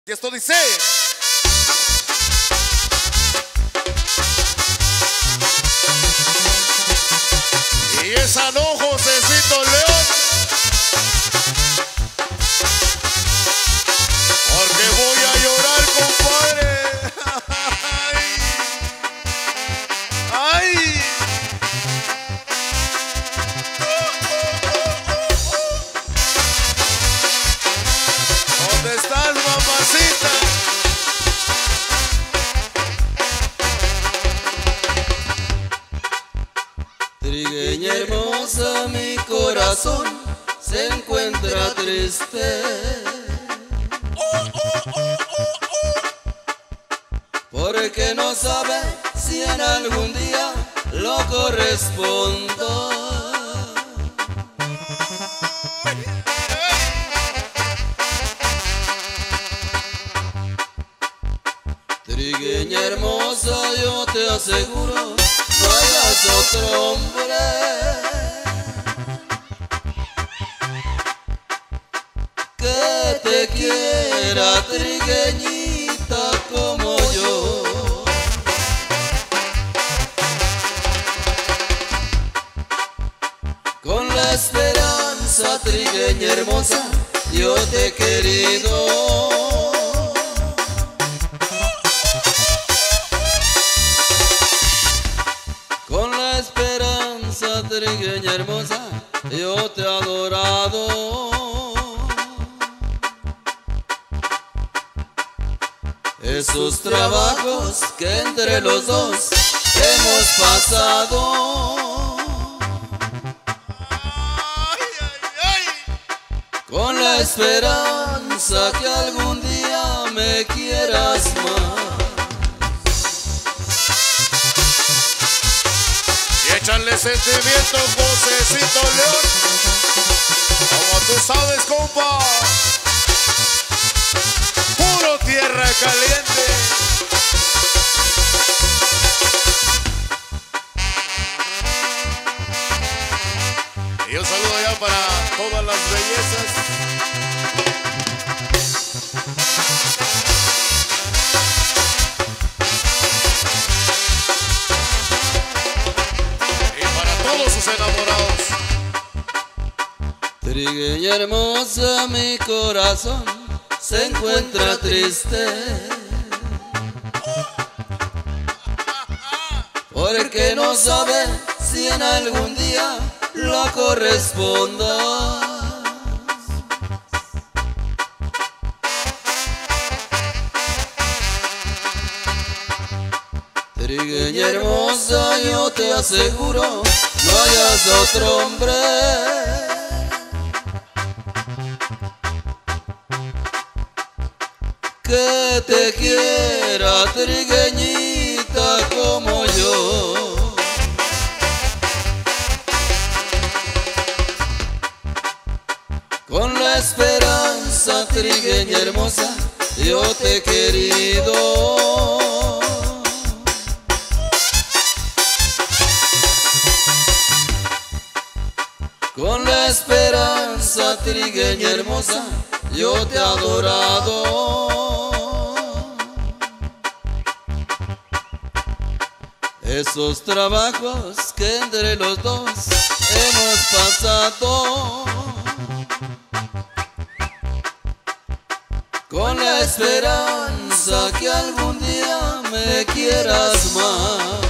Y esto dice: y esa no, Josecito León, porque voy a llorar, compadre. Ay, ay. ¿Dónde estás, mamacita? Trigueña hermosa, mi corazón se encuentra triste, porque no sabe si en algún día lo correspondo. Trigueña hermosa, yo te aseguro, no hayas otro hombre que te quiera, trigueñita, como yo. Con la esperanza, trigueña hermosa, yo te he querido. Con la esperanza, trigueña hermosa, yo te he adorado. Esos trabajos que entre los dos hemos pasado, con la esperanza que algún día me quieras más. Y échale sentimiento, Josecito León, como tú sabes, compa. Puro tierra caliente. Y un saludo allá para todas las bellezas. Sus enamorados. Trigueña hermosa, mi corazón se encuentra triste, porque no sabe si en algún día lo corresponda. Trigueña hermosa, yo te aseguro, no hayas otro hombre que te quiera, trigueñita, como yo. Con la esperanza, trigueña hermosa, yo te he querido. Con la esperanza, trigueña hermosa, yo te he adorado. Esos trabajos que entre los dos hemos pasado, con la esperanza que algún día me quieras más.